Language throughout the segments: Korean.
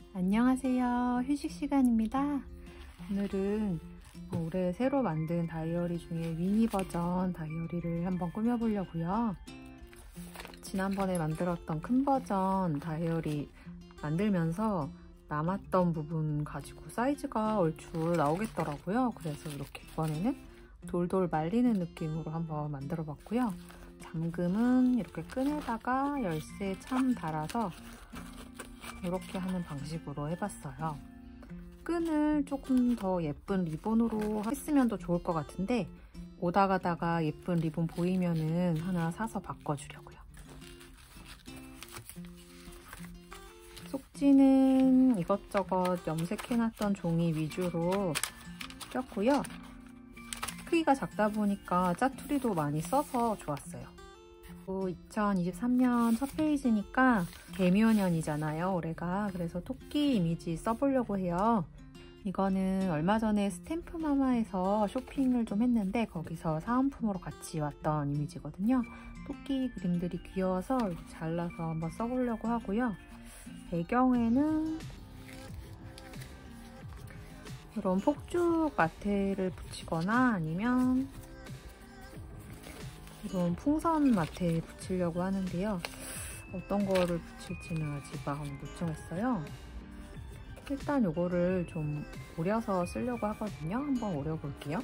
안녕하세요. 휴식 시간입니다. 오늘은 올해 새로 만든 다이어리 중에 미니 버전 다이어리를 한번 꾸며보려고요. 지난번에 만들었던 큰 버전 다이어리 만들면서 남았던 부분 가지고 사이즈가 얼추 나오겠더라고요. 그래서 이렇게 이번에는 돌돌 말리는 느낌으로 한번 만들어 봤고요. 잠금은 이렇게 끈에다가 열쇠 참 달아서 이렇게 하는 방식으로 해봤어요. 끈을 조금 더 예쁜 리본으로 했으면 더 좋을 것 같은데 오다 가다가 예쁜 리본 보이면은 하나 사서 바꿔주려고요. 속지는 이것저것 염색해놨던 종이 위주로 꼈고요. 크기가 작다 보니까 짜투리도 많이 써서 좋았어요. 2023년 첫 페이지니까 개묘년이잖아요, 올해가. 그래서 토끼 이미지 써보려고 해요. 이거는 얼마 전에 스탬프마마에서 쇼핑을 좀 했는데 거기서 사은품으로 같이 왔던 이미지거든요. 토끼 그림들이 귀여워서 잘라서 한번 써보려고 하고요. 배경에는 이런 폭죽 마테를 붙이거나 아니면 이런 풍선 마테에 붙이려고 하는데요. 어떤 거를 붙일지는 아직 마음을 못 정했어요. 일단 이거를 좀 오려서 쓰려고 하거든요. 한번 오려볼게요.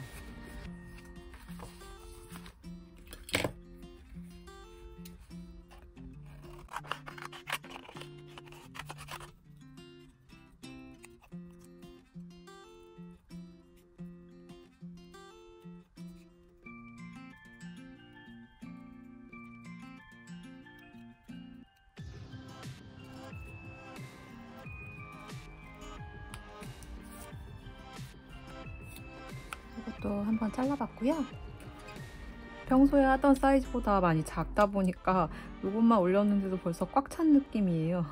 이것도 한번 잘라봤고요. 평소에 하던 사이즈보다 많이 작다 보니까 이것만 올렸는데도 벌써 꽉 찬 느낌이에요.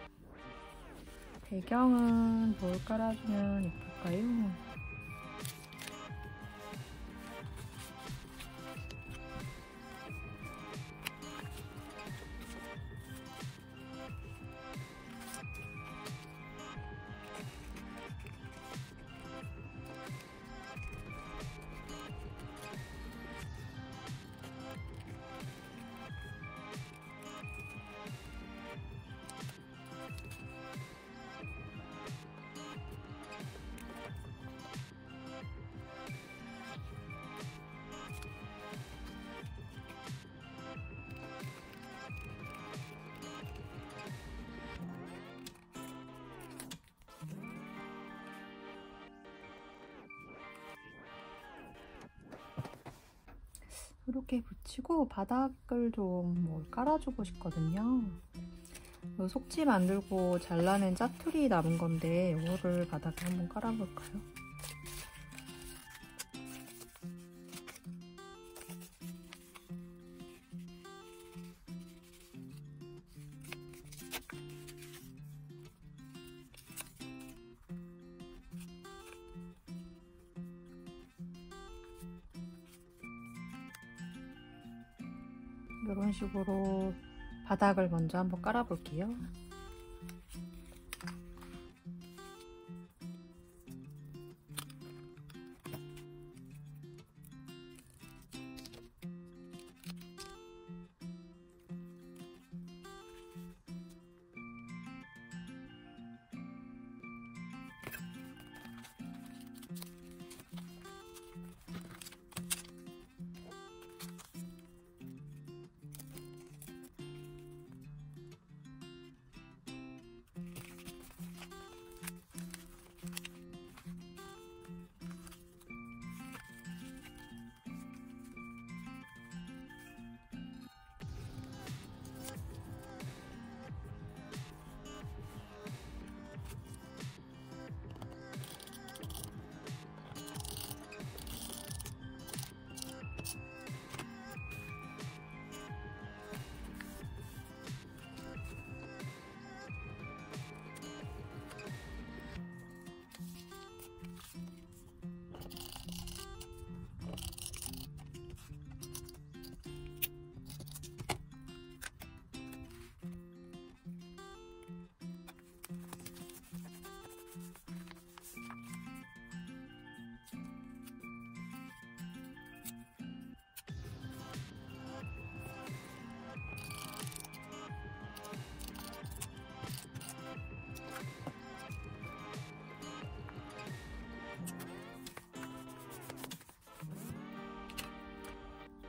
배경은 뭘 깔아주면 예쁠까요? 이렇게 붙이고 바닥을 좀 깔아주고 싶거든요. 속지 만들고 잘라낸 짜투리 남은 건데 이거를 바닥에 한번 깔아볼까요? 이런 식으로 바닥을 먼저 한번 깔아볼게요.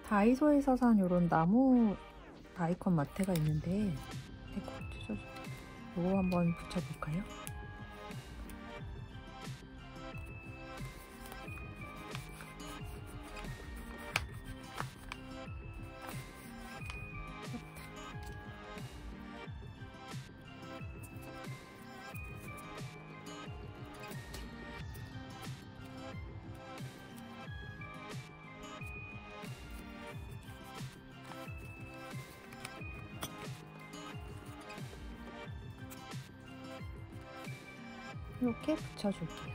다이소에서 산 이런 나무 다이컨 마테가 있는데 이거 한번 붙여볼까요? 이렇게 붙여줄게요.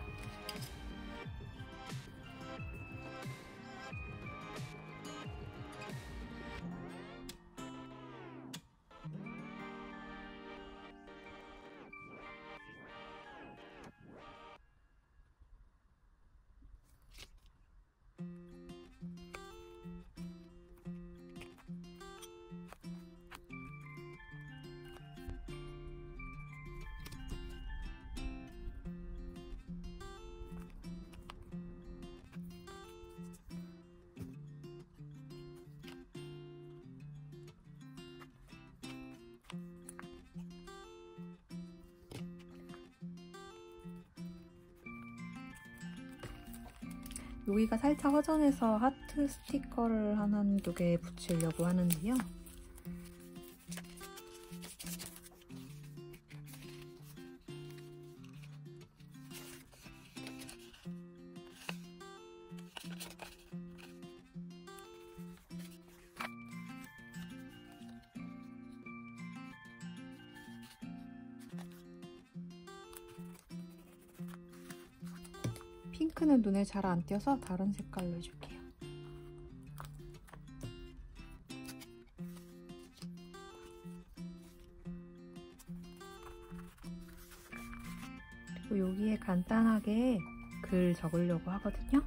여기가 살짝 허전해서 하트 스티커를 한두 개 붙이려고 하는데요. 핑크는 눈에 잘 안 띄어서 다른 색깔로 해줄게요. 그리고 여기에 간단하게 글 적으려고 하거든요.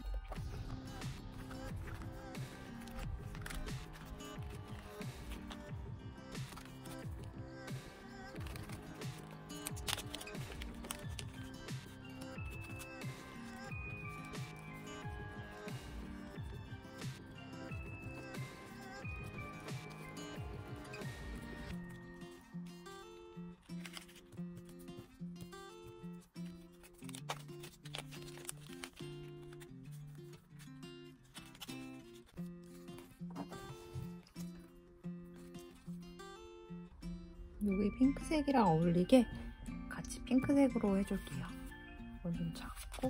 여기 핑크색이랑 어울리게 같이 핑크색으로 해줄게요. 이건 좀 작고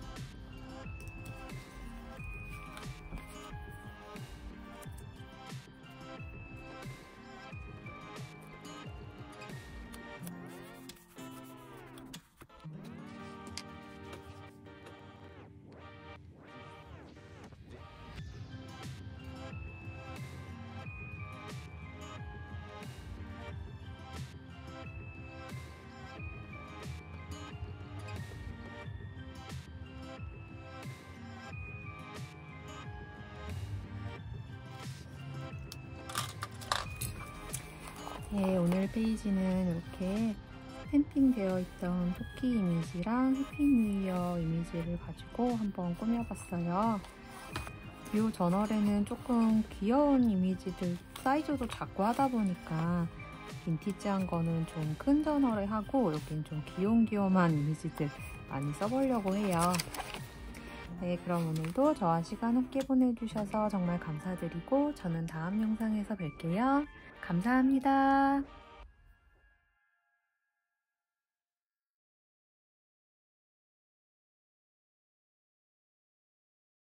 네, 오늘 페이지는 이렇게 스탬핑 되어 있던 토끼 이미지랑 해피 뉴 이어 이미지를 가지고 한번 꾸며봤어요. 이 저널에는 조금 귀여운 이미지들, 사이즈도 작고 하다 보니까 빈티지한 거는 좀 큰 저널에 하고 여긴 좀 귀염귀염한 이미지들 많이 써보려고 해요. 네, 그럼 오늘도 저와 시간 함께 보내주셔서 정말 감사드리고 저는 다음 영상에서 뵐게요. 감사합니다.